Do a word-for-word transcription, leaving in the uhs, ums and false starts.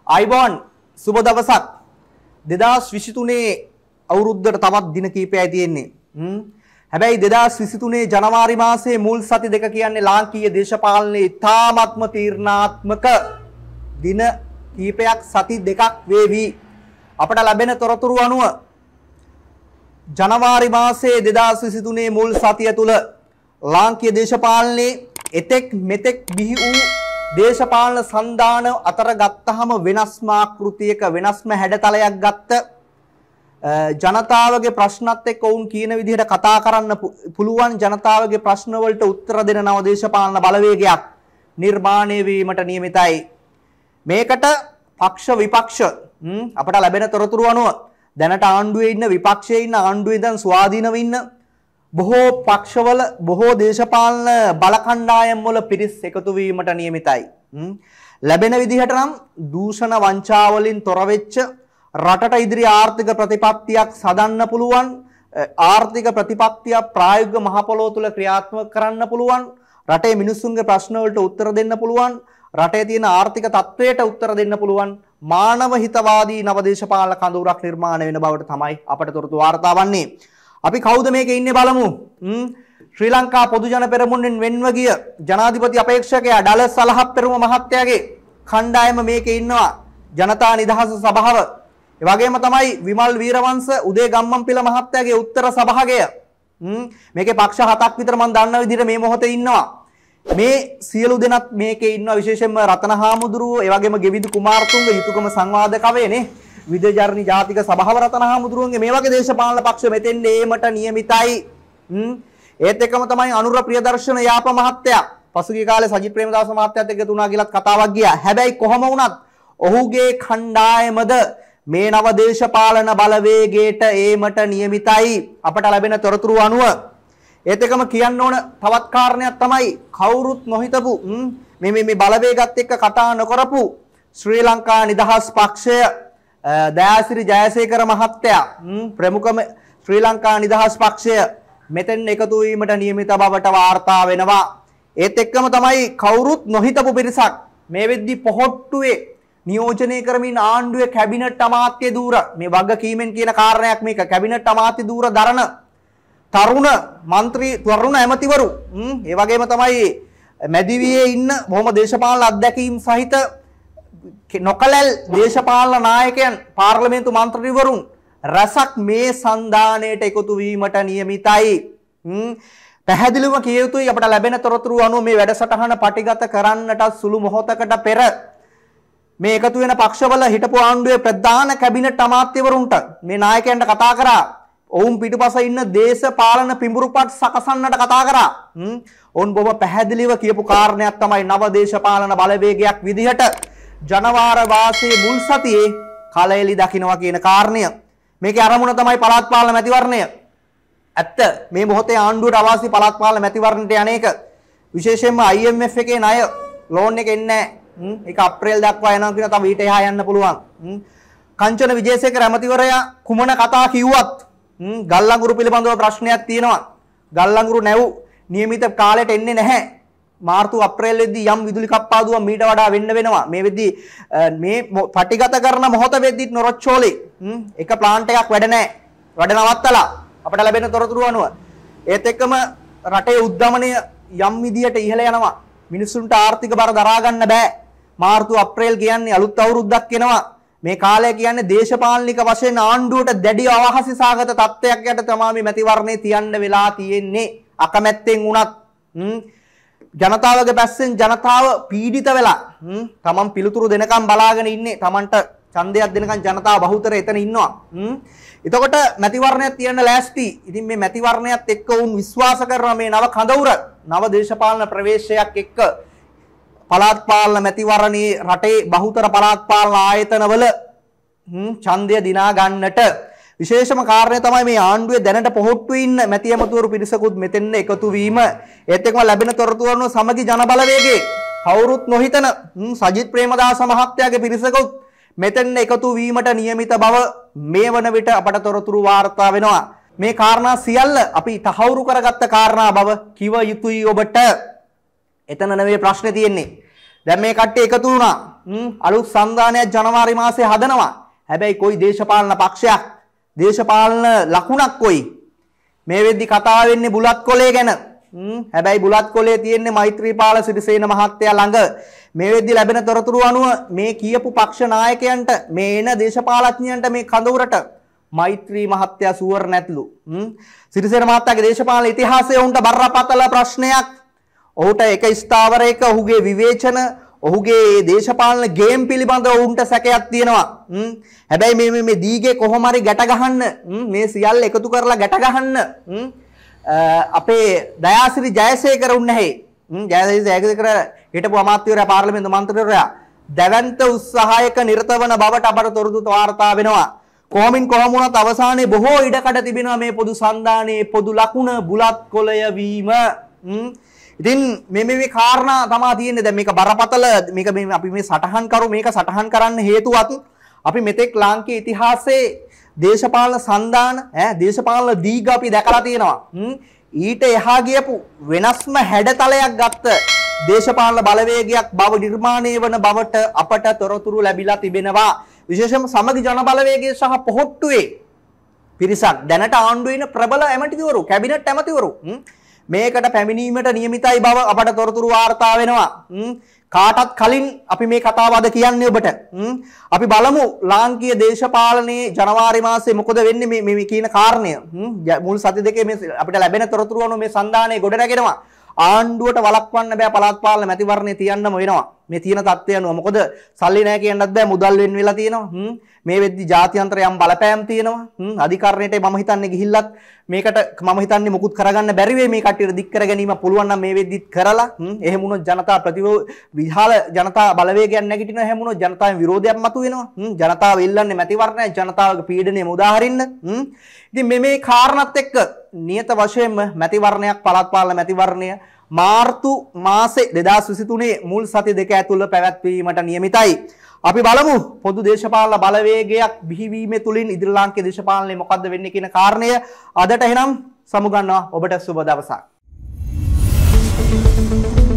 අයිබෝන් සුබ දවසක්. දෙදාස් විසිතුනේ අවුරුද්දට තවත් දින කීපයයි තියෙන්නේ. හ්ම්. හැබැයි දෙදාස් විසිතුනේ ජනවාරි මාසයේ මුල් සති දෙක කියන්නේ ලාංකීය දේශපාලනයේ ඉතාමත්ම තීරණාත්මක දින කීපයක් සති දෙකක් වේවි. අපට ලැබෙන තොරතුරු අනුව ජනවාරි මාසයේ දෙදාස් විසිතුනේ මුල් සතිය තුල ලාංකීය දේශපාලනයේ එතෙක් මෙතෙක් බිහි වූ දේශපාලන සන්දාන අතර ගත්තහම වෙනස්ම ආකෘතියක වෙනස්ම හැඩතලයක් ගත්ත ජනතාවගේ ප්‍රශ්නත් එක්ක වුන් කියන විදිහට කතා කරන්න පුළුවන් ජනතාවගේ ප්‍රශ්න වලට උත්තර දෙන නව දේශපාලන බලවේගයක් නිර්මාණය වීමට නියමිතයි. මේකට පක්ෂ විපක්ෂ අපට ලැබෙන තොරතුරු අනුව දැනට ආණ්ඩුවේ ඉන්න විපක්ෂයේ ඉන්න ආණ්ඩුවේ ඉඳන් ස්වාධීනව ඉන්න බොහෝ පක්ෂවල බොහෝ දේශපාලන බල කණ්ඩායම් වල පිරිස් එකතු වීමට නියමිතයි. ලැබෙන විදිහට නම් දූෂණ වංචා වලින් තොර වෙච්ච රටට ඉදිරි ආර්ථික ප්‍රතිපත්තියක් සදන්න පුළුවන් ආර්ථික ප්‍රතිපත්තිය ප්‍රායෝගික මහ පොළොව තුල ක්‍රියාත්මක කරන්න පුළුවන් රටේ මිනිස්සුන්ගේ ප්‍රශ්න වලට උත්තර දෙන්න පුළුවන් රටේ තියෙන ආර්ථික තත්ත්වයට උත්තර දෙන්න පුළුවන් මානව හිතවාදී නව දේශපාලන කඳවුරක් නිර්මාණය වෙන බවට තමයි අපට තොරතුරු වාර්තා වන්නේ. අපි කවුද මේකේ ඉන්නේ බලමු. ශ්‍රී ලංකා පොදු ජන පෙරමුණෙන් වෙන්ව ගිය ජනාධිපති අපේක්ෂකයා ඩලස් සලහප්පෙරුම මහත්තයාගේ කණ්ඩායම මේකේ ඉන්නවා. ජනතා නිදහස සභාව. ඒ වගේම තමයි විමල් වීරවංශ උදේ ගම්මන්පිල මහත්තයාගේ උත්තර සභාවය. මේකේ පක්ෂ හතක් විතර මම දන්න විදිහට මේ මොහොතේ ඉන්නවා. මේ සියලු දෙනාත් මේකේ ඉන්නවා විශේෂයෙන්ම රතනහාමුදුරුවෝ ඒ වගේම ගෙවිදු කුමාරතුංග යුතුයකම සංවාදකවයනේ විදේජාරණි ජාතික සභාව රතනහාමුදුරුවන්ගේ මේ වගේ දේශපාලන පක්ෂ මෙතෙන් ඒමට නියමිතයි. ඒත් එක්කම තමයි අනුර ප්‍රියදර්ශන යාප මහත්තයා පසුගිය කාලේ සජිත් ප්‍රේමදාස මහත්තයාත් එක්ක තුනා කියලාත් කතාවක් ගියා. හැබැයි කොහොම වුණත් ඔහුගේ කණ්ඩායමද මේ නව දේශපාලන බලවේගයට ඒමට නියමිතයි අපට ලැබෙන තොරතුරු අනුව. ඒත් එක්කම කියන්න ඕන තවත් කාරණයක් තමයි කවුරුත් නොහිතපු මේ මේ මේ බලවේගات එක්ක කතා නොකරපු ශ්‍රී ලංකා නිදහස් පක්ෂය දයාසිරි ජයසේකර මහත්තයා ප්‍රමුඛම ශ්‍රී ලංකා නිදහස් පක්ෂය මෙතෙන් එකතු වීමට නියමිත බවට වාර්තා වෙනවා. ඒත් එක්කම තමයි කවුරුත් නොහිතපු පිරිසක් මේ වෙද්දි පොහොට්ටුවේ නියෝජනය කරමින් ආණ්ඩුවේ කැබිනට් අමාත්‍ය ධූර මේ වගකීමෙන් කියන කාරණයක් මේක කැබිනට් අමාත්‍ය ධූර දරන තරුණ മന്ത്രി තරුණ ඇමතිවරු ඒ වගේම තමයි මැදිවියේ ඉන්න බොහොම දේශපාලන අත්දැකීම් සහිත නොකලල් දේශපාලන නායකයන් පාර්ලිමේන්තු මන්ත්‍රීවරුන් රසක් මේ සන්දානයට එකතු වීමට නියමිතයි. පැහැදිලිවම කිය යුතුයි අපට ලැබෙන තොරතුරු අනුව මේ වැඩසටහන පටිගත කරන්නට සුළු මොහොතකට පෙර මේ එකතු වෙන පක්ෂවල හිටපු ආණ්ඩුවේ ප්‍රධාන කැබිනට් අමාත්‍යවරුන්ට මේ නායකයන්ට කතා කරා. ඔවුන් පිටුපස ඉන්න දේශපාලන පිඹුරුපත් සකසන්නට කතා කරා. ඔවුන් බොහොම පැහැදිලිව කියපු කාරණයක් තමයි නව දේශපාලන බලවේගයක් විදිහට ජනවාර වාසයේ මුල් සතියේ කලෙලි දකින්නවා කියන කාරණය. මේකේ අරමුණ තමයි පළාත් පාලන මැතිවරණය. ඇත්ත මේ මොහොතේ ආණ්ඩුවට අවශ්‍ය පළාත් පාලන මැතිවරණයට යන්නේක විශේෂයෙන්ම I M F එකේ ණය ලෝන් එක එන්නේ නැහැ. ඒක අප්‍රේල් දක්වා යනවා කියන තව ඊට එහා යන්න පුළුවන්. කංචන විජේසේකර ඇමතිවරයා කුමන කතා කිව්වත් ගල්ලංගුරු පිළිබඳව ප්‍රශ්නයක් තියෙනවා. ගල්ලංගුරු නැව් નિયમિત කාලයට එන්නේ නැහැ. මාර්තු අප්‍රේල් වෙද්දී යම් විදුලි කප්පාදුවක් මීට වඩා වෙන්න වෙනවා. මේ වෙද්දී මේ පටිගත කරන මොහොත වෙද්දී නොරොච්චෝලි එක ප්ලාන්ට් එකක් වැඩ නැහැ. වැඩ නවත්තලා අපට ලැබෙන තොරතුරු අනුව. ඒත් එක්කම රටේ උද්දමනය යම් විදියට ඉහළ යනවා. මිනිස්සුන්ට ආර්ථික බර දරා ගන්න බෑ. මාර්තු අප්‍රේල් කියන්නේ අලුත් අවුරුද්දක් එනවා. මේ කාලය කියන්නේ දේශපාලනික වශයෙන් ආණ්ඩුවට දැඩි අවහසි සාගත තත්ත්වයක් යට තමයි මේ මැතිවරණේ තියන්න වෙලා තියෙන්නේ. අකමැත්තෙන් වුණත් ජනතාවගේ පැත්තෙන් ජනතාව පීඩිත වෙලා තමන් පිළිතුරු දෙනකම් බලාගෙන ඉන්නේ. තමන්ට ඡන්දයක් දෙනකම් ජනතාව බහුතරය එතන ඉන්නවා. එතකොට මැතිවරණයක් තියන්න ලෑස්ති. ඉතින් මේ මැතිවරණයත් එක්ක උන් විශ්වාස කරන මේ නව කඳවුර නව දේශපාලන ප්‍රවේශයක් එක්ක පළාත් පාලන මැතිවරණයේ රටේ බහුතර පළාත් පාලන ආයතනවල ඡන්දය දිනා ගන්නට විශේෂම කාරණය තමයි මේ ආණ්ඩුවේ දැනට පොහොට්ටු ඉන්න මැති ඇමතිවරු පිරිසකුත් මෙතෙන් එකතු වීම. ඒත් එක්කම ලැබෙන තොරතුරු අනුව සමගි ජන බලවේගයේ කවුරුත් නොහිතන සජිත් ප්‍රේමදාස මහත්තයාගේ පිරිසකුත් මෙතෙන් එකතු වීමට නියමිත බව මේ වන විට අපට තොරතුරු වාර්තා වෙනවා. මේ කාරණා සියල්ල අපි තහවුරු කරගත්ත කාරණා බව කිව යුතුයි ඔබට. එතන නෙවෙයි ප්‍රශ්නේ තියෙන්නේ. දැන් මේ කට්ටිය එකතු වුණා. හ්ම් අලුත් සංධානයක් ජනවාරි මාසේ හදනවා. හැබැයි කොයි දේශපාලන පක්ෂයක් දේශපාලන ලකුණක් කොයි මේ වෙද්දි කතා වෙන්නේ බුලත් කොලේ ගැන. හ්ම් හැබැයි බුලත් කොලේ තියෙන්නේ මෛත්‍රීපාල සිරිසේන මහත්තයා ළඟ. මේ වෙද්දි ලැබෙන තොරතුරු අනුව මේ කියපු පක්ෂ නායකයන්ට මේ එන දේශපාලඥයන්ට මේ කඳවුරට මෛත්‍රී මහත්තයා සුවර් නැත්ලු. හ්ම් සිරිසේන මහත්තයාගේ දේශපාලන ඉතිහාසයේ උන්ට බරපතල ප්‍රශ්නයක්. ඔහුට එක ස්ථාවරයක ඔහුගේ විවේචන ඔහුගේ දේශපාලන ගේම් පිළිබඳව උන්ට සැකයක් තියෙනවා. හ්ම් හැබැයි මේ මේ දීගේ කොහොම හරි ගැට ගහන්න මේ සියල්ල එකතු කරලා ගැට ගහන්න හ්ම් අපේ දයාසිරි ජයසේකර උන් නැහැ. හ්ම් ජයසිරි ජයසේකර හිටපු අමාත්‍යවරයා පාර්ලිමේන්තු මන්ත්‍රීවරයා දැවැන්ත උත්සාහයක නිරත වන බවට අපට තොරතුරු වාර්තා වෙනවා. කොහොමින් කොහොම වුණත් අවසානයේ බොහෝ ඉඩකඩ තිබෙනවා මේ පොදු සන්දානයේ පොදු ලකුණ බුලත් කොළය වීම. හ්ම් ඉතින් මේ මේ කාරණා තමයි තියෙන්නේ. දැන් මේක බරපතල මේක මේ අපි මේ සටහන් කරු මේක සටහන් කරන්න හේතුවත් අපි මෙතෙක් ලාංකීය ඉතිහාසයේ දේශපාලන සන්දාන ඈ දේශපාලන දීග අපි දැකලා තියෙනවා. ඊට එහා ගියපු වෙනස්ම හැඩතලයක් ගත්ත දේශපාලන බලවේගයක් බව නිර්මාණය වන බවට අපට තොරතුරු ලැබිලා තිබෙනවා. විශේෂයෙන්ම සමගි ජන බලවේගයේ සහ පොහොට්ටුවේ පිරිසක් දැනට ආණ්ඩුවේ ඉන්න ප්‍රබල ඇමතිවරු කැබිනට් ඇමතිවරු මේකට පැමිණීමට නියමිතයි බව අපට තොරතුරු වාර්තා වෙනවා. කාටත් කලින් අපි මේ කතාව අද කියන්නේ ඔබට. අපි බලමු ලාංකීය දේශපාලනයේ ජනවාරි මාසයේ මොකද වෙන්නේ මේ මේ කියන කාරණය. මුල් සති දෙකේ මේ අපිට ලැබෙන තොරතුරු අනුව මේ සන්දානයේ ගොඩ නැගෙනවා. ආණ්ඩුවට වළක්වන්න බෑ පළාත් පාලන මැතිවරණේ තියන්නම වෙනවා. මේ තියෙන තත්ත්වය අනුව මොකද සල්ලි නැහැ කියන්නත් බෑ මුදල් වෙන් වෙලා තියෙනවා. මේ වෙද්දි ජාත්‍යන්තර යම් බලපෑම් තියෙනවා. අධිකරණයට මම හිතන්නේ ගිහිල්ලත් මේකට මම හිතන්නේ මුකුත් කරගන්න බැරි වෙයි මේ කට්ටියට දික් කර ගැනීම පුළුවන් නම් මේ වෙද්දිත් කරලා එහෙම වුණොත් ජනතා ප්‍රතිරෝධ විහාල ජනතා බලවේගයක් නැගිටින එහෙම වුණොත් ජනතාවෙන් විරෝධයක් මතුවෙනවා. ජනතාව ඉල්ලන්නේ මැතිවරණය ජනතාවගේ පීඩනය මුදාහරින්න. ඉතින් මේ මේ කාරණාත් එක්ක නියත වශයෙන්ම මැතිවරණයක් පළාත් පාලන මැතිවරණය මාර්තු මාසේ දෙදහස් විසිතුනේ මුල් සති දෙක ඇතුළත පැවැත්වීමට නියමිතයි. අපි බලමු පොදු දේශපාලන බලවේගයක් බිහිවීම තුලින් ඉදිරි ලාංකීය දේශපාලනයේ මොකද්ද වෙන්නේ කියන කාරණය අදට එහෙනම් සමුගන්නවා. ඔබට සුබ දවසක්.